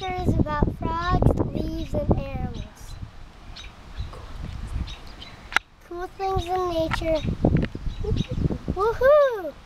picture is about frogs, leaves, and animals. Cool things in nature. Woohoo!